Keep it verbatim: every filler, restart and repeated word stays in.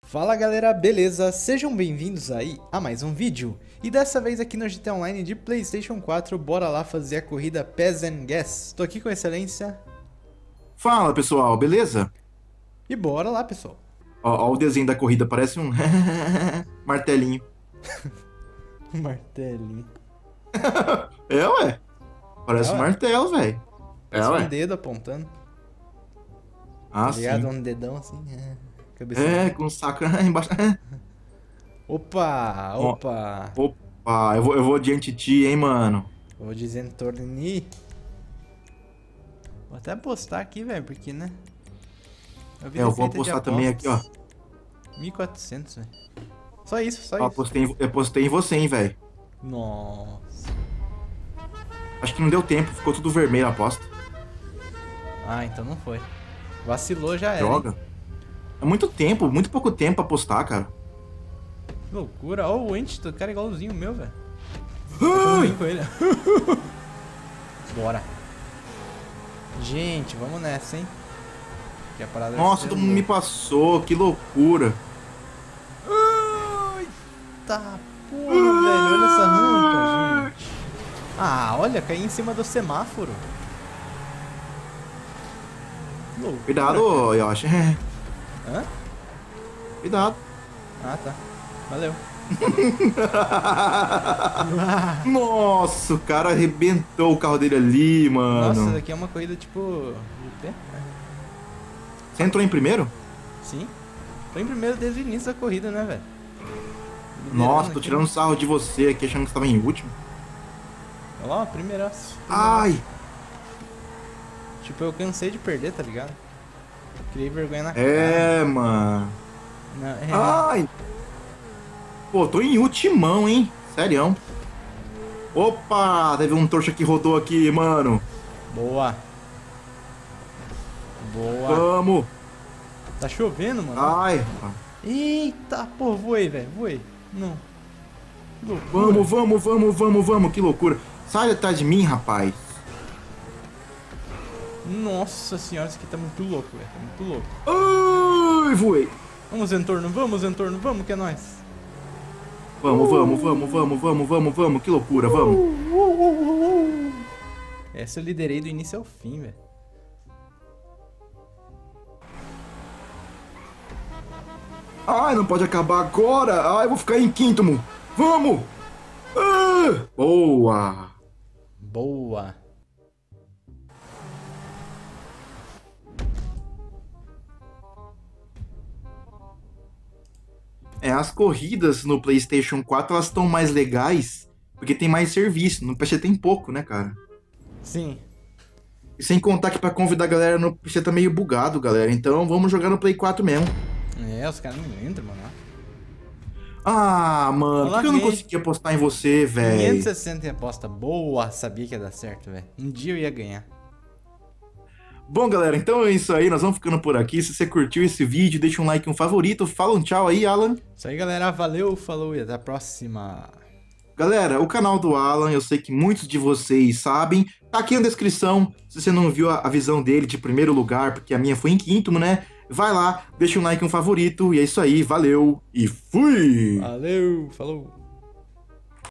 Fala galera, beleza? Sejam bem-vindos aí a mais um vídeo. E dessa vez aqui no G T A Online de PlayStation quatro, bora lá fazer a corrida Pass and Gas. Tô aqui com a excelência. Fala pessoal, beleza? E bora lá, pessoal. Ó, ó o desenho da corrida, parece um martelinho. Martelinho. É, ué. Parece É, um ué. martelo, velho. É, Parece um ué. dedo apontando. Ah, Tá ligado? sim. Um dedão assim. É, cabecinha. É, com o saco embaixo. Opa, Ó, opa. opa, eu vou, eu vou diante de ti, hein, mano. Vou dizendo torni. Vou até postar aqui, velho, porque, né? A É, vida eu é vou feita de apostar também aqui, ó. apostas. mil e quatrocentos, velho. Só isso, só Ó, isso. apostei em- eu postei em você, hein, velho. Nossa. Acho que não deu tempo, ficou tudo vermelho a aposta. Ah, então não foi. Vacilou já era, hein? Droga. É muito tempo, muito pouco tempo pra apostar, cara. Que loucura. Ó, o ente do cara é igualzinho o meu, velho. Eu bem com ele. Bora. Gente, vamos nessa, hein? Que a parada vai Nossa, ser todo mundo me louca. passou, que loucura. Eita porra, velho. Olha essa rampa, gente. Ah, olha, caí em cima do semáforo. Que loucura. Cuidado, Yoshi. Hã? Cuidado. Ah, tá. Valeu. Nossa, o cara arrebentou o carro dele ali, mano. Nossa, isso daqui é uma corrida tipo... de pé? Você entrou em primeiro? Sim. Tô em primeiro desde o início da corrida, né, velho? Nossa, Liderando tô aqui. tirando sarro de você aqui, achando que você tava em último. Olha lá, primeiraço. Ai! Tipo, eu cansei de perder, tá ligado? Criei vergonha na cara. É, mano. Não, é... Ai! Pô, tô em ultimão, hein? Sério. Opa! Teve um trouxa que rodou aqui, mano. Boa. Boa. Vamos! Tá chovendo, mano. Ai! Eita, pô, voei, velho. Voei. Não. Que loucura. Vamos, vamos, vamos, vamos, vamos. Que loucura. Sai atrás de mim, rapaz. Nossa senhora, isso aqui tá muito louco, velho. Tá muito louco. Ai, voei. Vamos, entorno, vamos, entorno, vamos, que é nóis. Vamos, vamos, vamos, vamos, vamos, vamos, vamos. Que loucura, vamos. Essa eu liderei do início ao fim, velho. Ai, não pode acabar agora. Ai, eu vou ficar em quinto, mo. Vamos. Ah, boa. Boa. É, as corridas no PlayStation quatro, elas estão mais legais porque tem mais serviço. No P C tem pouco, né, cara? Sim. E sem contar que pra convidar a galera no P C tá meio bugado, galera. Então vamos jogar no Play quatro mesmo. É, os caras não entram, mano. Ah, mano, por que eu não Larguei. consegui apostar em você, quinhentos velho? e sessenta em aposta. Boa, sabia que ia dar certo, velho. Um dia eu ia ganhar. Bom, galera, então é isso aí. Nós vamos ficando por aqui. Se você curtiu esse vídeo, deixa um like, um favorito. Fala um tchau aí, Alan. Isso aí, galera. Valeu, falou e até a próxima. Galera, o canal do Alan, eu sei que muitos de vocês sabem, tá aqui na descrição. Se você não viu a, a visão dele de primeiro lugar, porque a minha foi em quinto, né? Vai lá, deixa um like, um favorito. E é isso aí, valeu e fui! Valeu, falou.